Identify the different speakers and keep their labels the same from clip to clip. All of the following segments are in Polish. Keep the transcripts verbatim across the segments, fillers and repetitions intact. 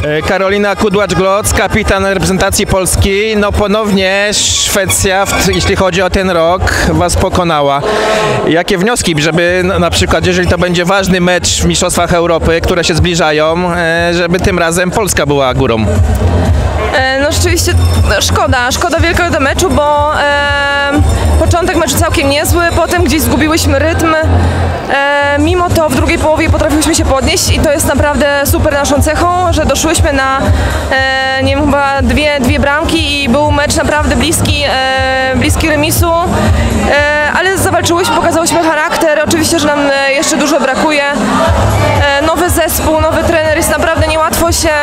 Speaker 1: Karolina Kudłacz-Gloc, kapitan reprezentacji Polski. No ponownie Szwecja, jeśli chodzi o ten rok, was pokonała. Jakie wnioski, żeby na przykład, jeżeli to będzie ważny mecz w Mistrzostwach Europy, które się zbliżają, żeby tym razem Polska była górą?
Speaker 2: No rzeczywiście szkoda, szkoda wielkiego meczu, bo e, początek meczu całkiem niezły, potem gdzieś zgubiłyśmy rytm. E, mimo to w drugiej połowie potrafiłyśmy się podnieść i to jest naprawdę super naszą cechą, że doszłyśmy na e, nie wiem, chyba dwie, dwie bramki i był mecz naprawdę bliski, e, bliski remisu, e, ale zawalczyłyśmy, pokazałyśmy charakter. Oczywiście, że nam jeszcze dużo brakuje. E, nowy zespół, nowy trener, jest naprawdę niełatwo się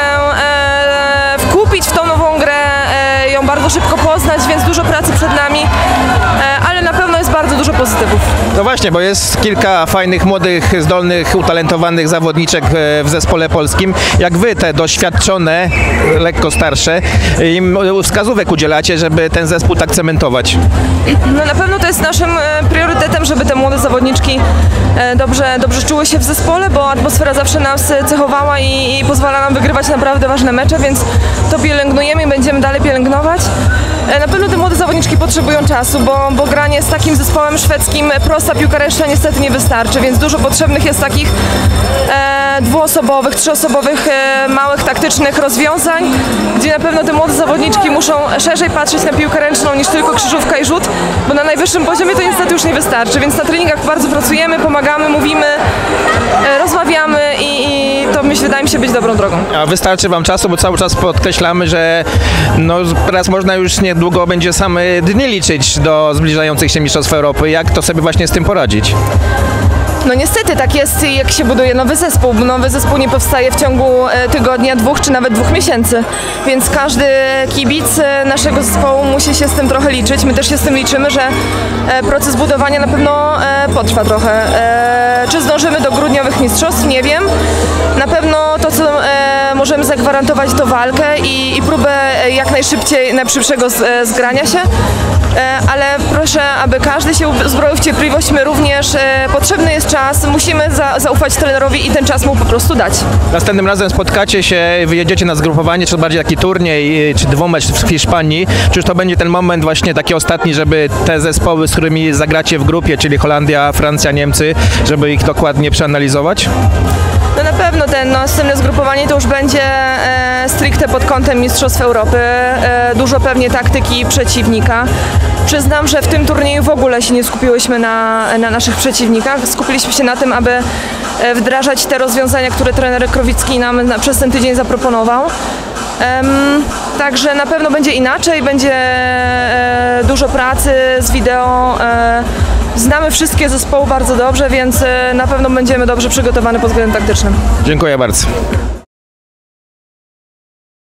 Speaker 2: e, wkupić w tą nową grę, e, ją bardzo szybko poznać, więc dużo pracy przed nami, e, ale na pewno jest bardzo dużo pozytywów.
Speaker 1: No właśnie, bo jest kilka fajnych, młodych, zdolnych, utalentowanych zawodniczek w zespole polskim. Jak wy, te doświadczone, lekko starsze, im wskazówek udzielacie, żeby ten zespół tak cementować?
Speaker 2: No na pewno to jest naszym priorytetem, żeby te młode zawodniczki dobrze, dobrze czuły się w zespole, bo atmosfera zawsze nas cechowała i, i pozwala nam wygrywać naprawdę ważne mecze, więc to pielęgnujemy i będziemy dalej pielęgnować. Na pewno te młode zawodniczki potrzebują czasu, bo, bo granie z takim zespołem szwedzkim, prosta piłka ręczna niestety nie wystarczy, więc dużo potrzebnych jest takich e, dwuosobowych, trzyosobowych, e, małych, taktycznych rozwiązań, gdzie na pewno te młode zawodniczki muszą szerzej patrzeć na piłkę ręczną niż tylko krzyżówka i rzut, bo na najwyższym poziomie to niestety już nie wystarczy, więc na treningach bardzo pracujemy, pomagamy, mówimy, e, rozmawiamy i, i to myślę, wydaje mi się być dobrą drogą.
Speaker 1: A wystarczy wam czasu, bo cały czas podkreślamy, że no, teraz można już niedługo będzie same dni liczyć do zbliżających się Mistrzostw Europy. Jak to sobie właśnie z tym poradzić?
Speaker 2: No niestety tak jest, jak się buduje nowy zespół. Nowy zespół nie powstaje w ciągu tygodnia, dwóch czy nawet dwóch miesięcy, więc każdy kibic naszego zespołu musi się z tym trochę liczyć. My też się z tym liczymy, że proces budowania na pewno potrwa trochę. Czy zdążymy do grudniowych mistrzostw? Nie wiem. Na pewno to, co możemy zagwarantować, to walkę i, i próbę jak najszybciej, najszybszego zgrania się. Ale proszę, aby każdy się uzbroił w cierpliwość, my również. Potrzebny jest czas, musimy za, zaufać trenerowi i ten czas mu po prostu dać.
Speaker 1: Następnym razem spotkacie się, wyjedziecie na zgrupowanie, czy bardziej taki turniej, czy dwumecz w Hiszpanii. Czy to będzie ten moment właśnie taki ostatni, żeby te zespoły, z którymi zagracie w grupie, czyli Holandia, Francja, Niemcy, żeby ich dokładnie przeanalizować?
Speaker 2: No na pewno ten no, następne zgrupowanie to już będzie e, stricte pod kątem Mistrzostw Europy, e, dużo pewnie taktyki przeciwnika. Przyznam, że w tym turnieju w ogóle się nie skupiłyśmy na, na naszych przeciwnikach, skupiliśmy się na tym, aby wdrażać te rozwiązania, które trener Krowicki nam na, przez ten tydzień zaproponował. Um, także na pewno będzie inaczej, będzie e, dużo pracy z wideo. E, znamy wszystkie zespoły bardzo dobrze, więc e, na pewno będziemy dobrze przygotowani pod względem taktycznym.
Speaker 1: Dziękuję bardzo.